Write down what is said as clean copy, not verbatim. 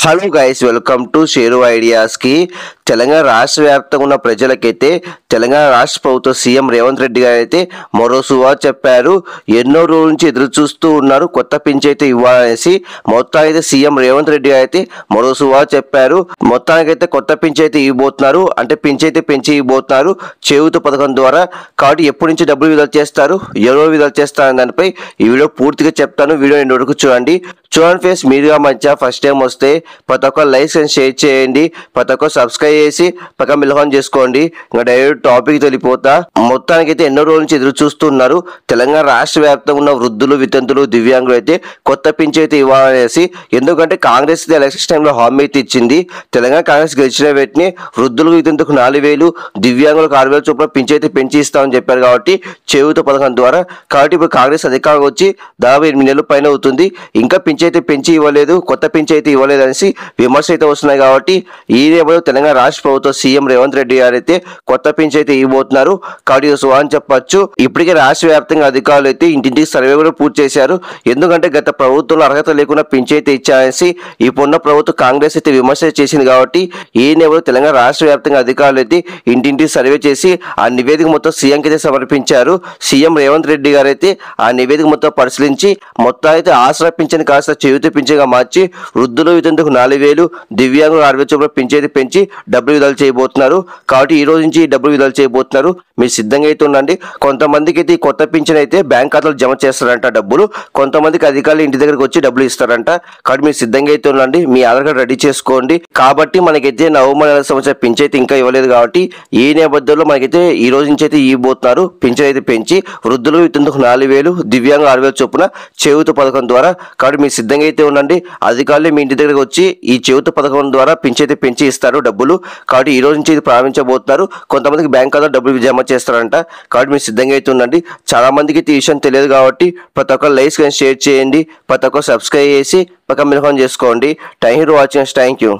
Hello guys, welcome to share ideas కి. తెలంగాణ రాష్ట్ర వ్యాప్తంగా ఉన్న ప్రజలకైతే తెలంగాణ రాష్ట్ర ప్రభుత్వ సీఎం రేవంత్ రెడ్డి గారు అయితే మరో సువార్త చెప్పారు. ఎన్నో రోజుల నుంచి ఎదురు చూస్తూ ఉన్నారు కొత్త పింఛన్ అయితే ఇవ్వాలనేసి. మొత్తానికి సీఎం రేవంత్ రెడ్డి గారు అయితే మరో సువార్త చెప్పారు. మొత్తానికైతే కొత్త పింఛన్ అయితే ఇవ్వబోతున్నారు. అంటే పింఛన్ అయితే పెంచి ఇవ్వబోతున్నారు చేయూత పథకం ద్వారా. కాబట్టి ఎప్పటి నుంచి డబ్బులు విడుదల చేస్తారు, ఎవరో విడుదల చేస్తారు దానిపై ఈ వీడియో పూర్తిగా చెప్తాను. వీడియో ఎండ్ వరకు చూడండి ఫ్రెండ్స్. మీరుగా మధ్య ఫస్ట్ టైం వస్తే ప్రతి ఒక్క లైక్ అండ్ షేర్ చేయండి, ప్రతి ఒక్క సబ్స్క్రైబ్ చేసి పక్కన బెల్ ఆన్ చేసుకోండి. ఇంకా డైరెక్ట్ టాపిక్ వెళ్ళిపోతా. మొత్తానికైతే ఎన్నో రోజుల నుంచి ఎదురు చూస్తున్నారు తెలంగాణ రాష్ట్ర వ్యాప్తంగా ఉన్న వృద్ధులు, వితంతులు, దివ్యాంగులు అయితే కొత్త పింఛన్ అయితే ఇవ్వాలనేసి. ఎందుకంటే కాంగ్రెస్ ఎలక్షన్ టైంలో హామీ అయితే ఇచ్చింది. తెలంగాణ కాంగ్రెస్ గెలిచిన వెంటనే వృద్ధులకు, వితంతులకు 4,000, దివ్యాంగులకు 6,000 చొప్పున పింఛన్ అయితే పెంచి ఇస్తామని చెప్పారు కాబట్టి చేయూత పథకం ద్వారా. కాబట్టి ఇప్పుడు కాంగ్రెస్ అధికారం వచ్చి దాదాపు 8 నెలల పైన అవుతుంది, ఇంకా పింఛన్ అయితే పెంచి ఇవ్వలేదు, కొత్త పింఛన్ అయితే ఇవ్వలేదు అనేసి విమర్శ అయితే వస్తున్నాయి. కాబట్టి ఈ నేపథ్యంలో తెలంగాణ రాష్ట్ర ప్రభుత్వ సీఎం రేవంత్ రెడ్డి గారు అయితే కొత్త పింఛన్ అయితే ఇవ్వబోతున్నారు. కాబట్టి అని చెప్పొచ్చు. ఇప్పటికే రాష్ట్ర వ్యాప్తంగా అధికారులు అయితే ఇంటింటికి సర్వే కూడా పూర్తి చేశారు. ఎందుకంటే గత ప్రభుత్వంలో అర్హత లేకుండా పింఛన్ అయితే ఇచ్చారనేసి ఇప్పుడున్న ప్రభుత్వం కాంగ్రెస్ అయితే విమర్శ చేసింది. కాబట్టి ఈ నేపథ్యంలో తెలంగాణ రాష్ట్ర వ్యాప్తంగా అధికారులు అయితే ఇంటింటికి సర్వే చేసి ఆ నివేదిక మొత్తం సీఎంకి అయితే సమర్పించారు. సీఎం రేవంత్ రెడ్డి గారు అయితే ఆ నివేదిక మొత్తం పరిశీలించి మొత్తం అయితే ఆసరా పింఛన్ కాస్త చేయూత పింఛన్గా మార్చి వృద్ధులు, వితంతులకు 4,000, దివ్యాంగులు 6,000 చొప్పున పింఛన్ అయితే పెంచి డబ్బులు విడుదల చేయబోతున్నారు. కాబట్టి ఈ రోజు నుంచి డబ్బులు విడుదల చేయబోతున్నారు. మీరు సిద్ధంగా అయితే ఉండండి. కొంతమందికి అయితే ఈ కొత్త పింఛన్ అయితే బ్యాంక్ ఖాతాలో జమ చేస్తారంట డబ్బులు, కొంతమందికి అధికారులు ఇంటి దగ్గరకు వచ్చి డబ్బులు ఇస్తారంట. కాబట్టి మీరు సిద్ధంగా అయితే ఉండండి, మీ ఆధార్ కార్డు రెడీ చేసుకోండి. కాబట్టి మనకైతే నవంబర్ నెల సంవత్సరం పింఛన్ అయితే ఇంకా ఇవ్వలేదు. కాబట్టి ఈ నేపథ్యంలో మనకైతే ఈ రోజు నుంచి అయితే ఇవ్వబోతున్నారు. పింఛన్ అయితే పెంచి వృద్ధులు, వితంతులకు 4,000, దివ్యాంగులు 6,000 చొప్పున చేయూత పథకం ద్వారా. కాబట్టి మీరు సిద్ధంగా అయితే ఉండండి. అధికారులు మీ ఇంటి దగ్గరకు వచ్చి ఈ చేయూత పథకం ద్వారా పింఛన్ అయితే పెంచి ఇస్తారు డబ్బులు. కాబట్టి ఈ రోజు నుంచి ఇది ప్రారంభించబోతున్నారు. కొంతమందికి బ్యాంక్ ఖాతా డబ్బులు జమ చేస్తారంట. కాబట్టి మీరు సిద్ధంగా అయితే ఉండండి. చాలా మందికి ఈ విషయం తెలియదు కాబట్టి ప్రతి ఒక్క లైక్ అండ్ షేర్ చేయండి, ప్రతి ఒక్క సబ్స్క్రైబ్ చేసి పక్కన బెల్ ఆన్ చేసుకోండి. Thank you for watching. Thank you.